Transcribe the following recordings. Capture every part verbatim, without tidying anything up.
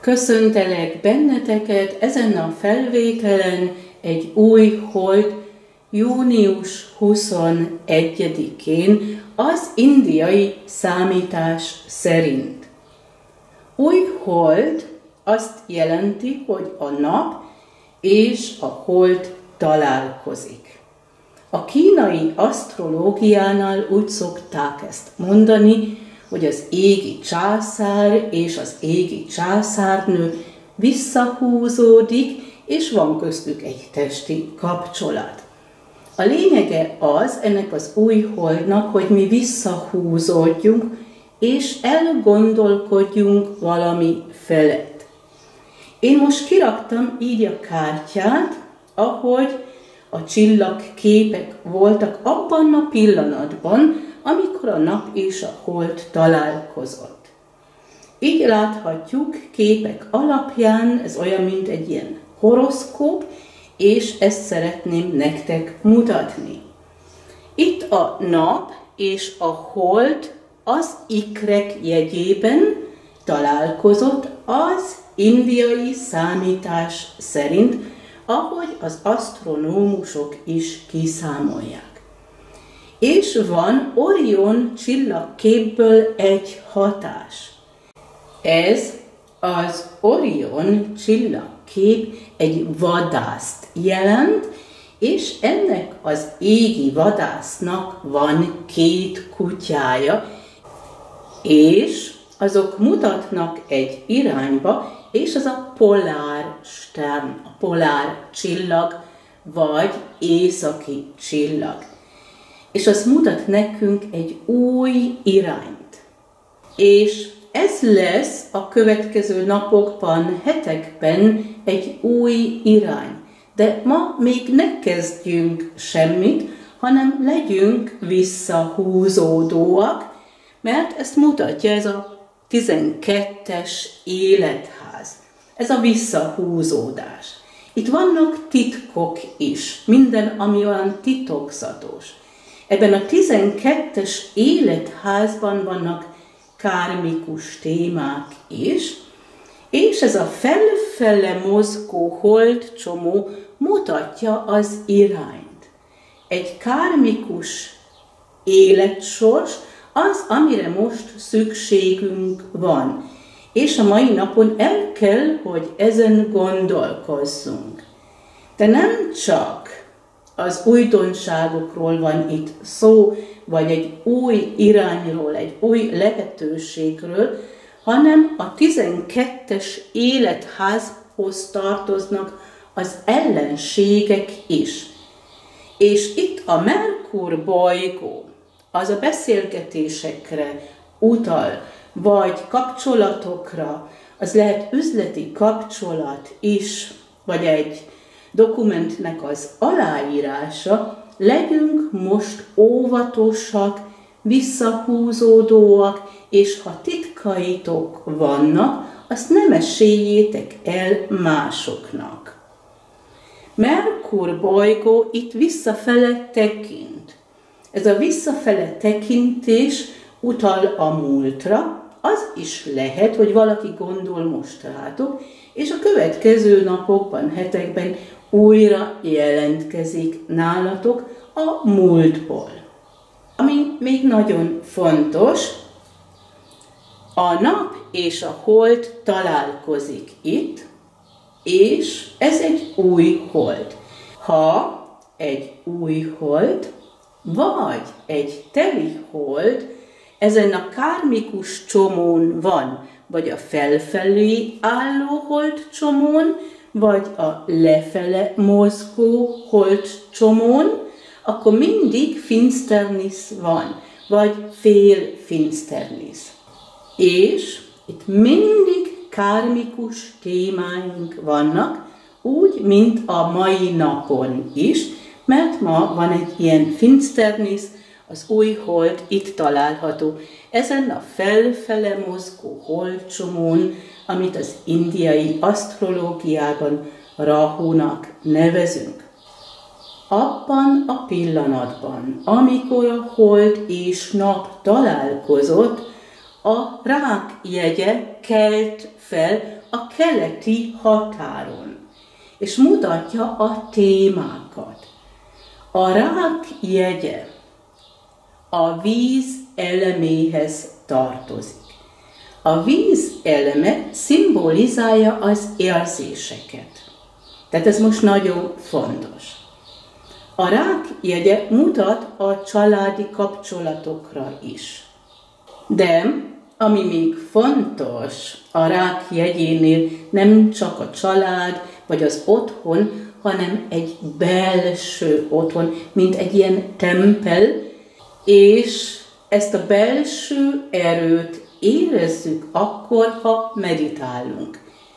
Köszöntelek benneteket ezen a felvételen egy új hold, június huszonegyedikén az indiai számítás szerint. Új hold azt jelenti, hogy a nap és a hold találkozik. A kínai asztrológiánál úgy szokták ezt mondani, hogy az égi császár és az égi császárnő visszahúzódik, és van köztük egy testi kapcsolat. A lényege az ennek az új holdnak, hogy mi visszahúzódjunk, és elgondolkodjunk valami felett. Én most kiraktam így a kártyát, ahogy a csillagképek voltak abban a pillanatban, amikor a nap és a hold találkozott. Így láthatjuk képek alapján, ez olyan, mint egy ilyen horoszkóp, és ezt szeretném nektek mutatni. Itt a nap és a hold az ikrek jegyében találkozott az indiai számítás szerint, ahogy az asztronómusok is kiszámolják. És van Orion csillagképből egy hatás. Ez az Orion csillagkép egy vadászt jelent, és ennek az égi vadásznak van két kutyája, és azok mutatnak egy irányba, és az a polár stern, a polár csillag, vagy északi csillag. És az mutat nekünk egy új irányt. És ez lesz a következő napokban, hetekben egy új irány. De ma még ne kezdjünk semmit, hanem legyünk visszahúzódóak, mert ezt mutatja ez a tizenkettes életház. Ez a visszahúzódás. Itt vannak titkok is, minden, ami olyan titokzatos. Ebben a tizenkettes életházban vannak kármikus témák is, és ez a felfele mozgó holdcsomó mutatja az irányt. Egy kármikus életsors az, amire most szükségünk van. És a mai napon el kell, hogy ezen gondolkozzunk. De nem csak az újdonságokról van itt szó, vagy egy új irányról, egy új lehetőségről, hanem a tizenkettes életházhoz tartoznak az ellenségek is. És itt a Merkur bolygó az a beszélgetésekre utal, vagy kapcsolatokra, az lehet üzleti kapcsolat is, vagy egy dokumentnek az aláírása, legyünk most óvatosak, visszahúzódóak, és ha titkaitok vannak, azt ne meséljétek el másoknak. Merkur bolygó itt visszafele tekint. Ez a visszafele tekintés utal a múltra, az is lehet, hogy valaki gondol most rátok, és a következő napokban, hetekben újra jelentkezik nálatok a múltból. Ami még nagyon fontos, a nap és a hold találkozik itt, és ez egy új hold. Ha egy új hold, vagy egy teli hold, ezen a kármikus csomón van, vagy a felfelé álló holdcsomón, vagy a lefele mozgó holdcsomón, akkor mindig finsternis van, vagy fél finsternis. És itt mindig kármikus témáink vannak, úgy, mint a mai napon is, mert ma van egy ilyen finsternis, az új hold itt található, ezen a felfele mozgó holdcsomón, amit az indiai asztrológiában Rahunak nevezünk. Abban a pillanatban, amikor a hold és nap találkozott, a rák jegye kelt fel a keleti határon, és mutatja a témákat. A rák jegye a víz eleméhez tartozik. A víz eleme szimbolizálja az érzéseket. Tehát ez most nagyon fontos. A rák jegye mutat a családi kapcsolatokra is. De ami még fontos a rák jegyénél, nem csak a család vagy az otthon, hanem egy belső otthon, mint egy ilyen tempel, és ezt a belső erőt érezzük akkor, ha meditálunk.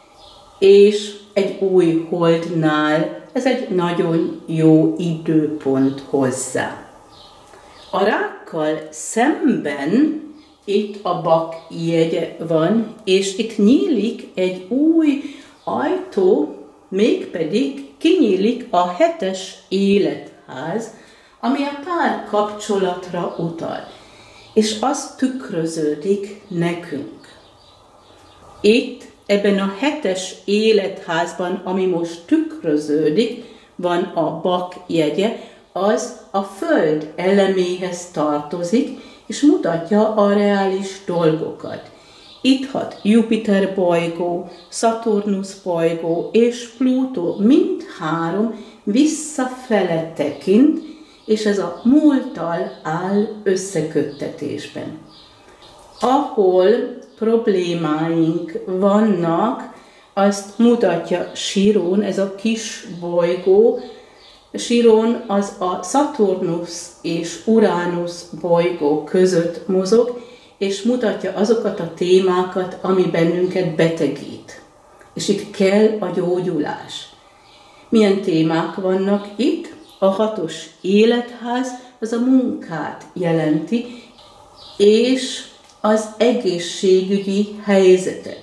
És egy új holdnál ez egy nagyon jó időpont hozzá. A rákkal szemben itt a bak jegye van, és itt nyílik egy új ajtó, mégpedig kinyílik a hetes életház, ami a párkapcsolatra utal, és az tükröződik nekünk. Itt, ebben a hetes életházban, ami most tükröződik, van a bak jegye, az a föld eleméhez tartozik, és mutatja a reális dolgokat. Itt hat Jupiter bolygó, Szaturnusz bolygó és Plutó mindhárom visszafele tekint, és ez a múlttal áll összeköttetésben. Ahol problémáink vannak, azt mutatja Sirón, ez a kis bolygó. Sirón az a Szaturnusz és Uránusz bolygó között mozog, és mutatja azokat a témákat, ami bennünket betegít. És itt kell a gyógyulás. Milyen témák vannak itt? A hatos életház az a munkát jelenti, és az egészségügyi helyzetet.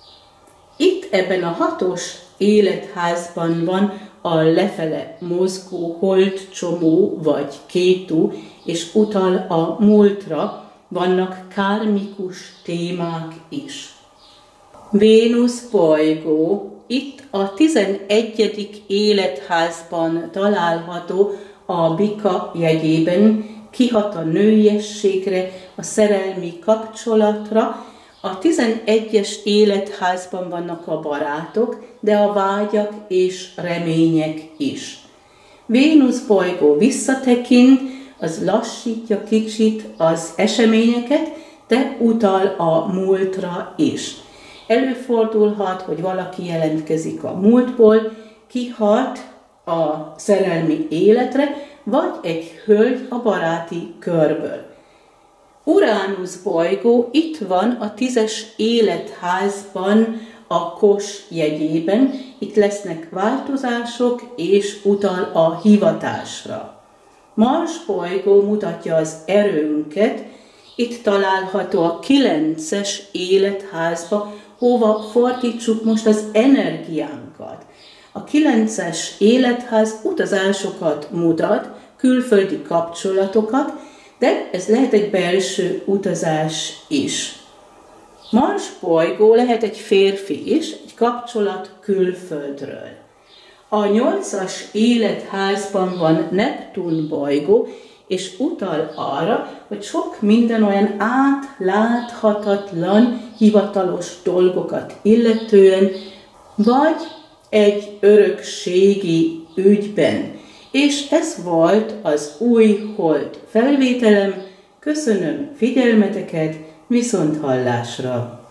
Itt ebben a hatos életházban van a lefele mozgó holdcsomó vagy kétu, és utal a múltra, vannak kármikus témák is. Vénusz bolygó itt a tizenegyedik életházban található a bika jegyében, kihat a nőiességre, a szerelmi kapcsolatra. A tizenegyes életházban vannak a barátok, de a vágyak és remények is. Vénusz bolygó visszatekint, az lassítja kicsit az eseményeket, de utal a múltra is. Előfordulhat, hogy valaki jelentkezik a múltból, kihat a szerelmi életre, vagy egy hölgy a baráti körből. Uránusz bolygó itt van a tízes életházban, a kos jegyében, itt lesznek változások, és utal a hivatásra. Mars bolygó mutatja az erőnket, itt található a kilences életházba, hova fordítsuk most az energiánkat. A kilences életház utazásokat mutat, külföldi kapcsolatokat, de ez lehet egy belső utazás is. Mars bolygó lehet egy férfi is, egy kapcsolat külföldről. A nyolcas életházban van Neptun bolygó, és utal arra, hogy sok minden olyan átláthatatlan, hivatalos dolgokat illetően, vagy egy örökségi ügyben. És ez volt az új hold felvételem. Köszönöm figyelmeteket, viszonthallásra!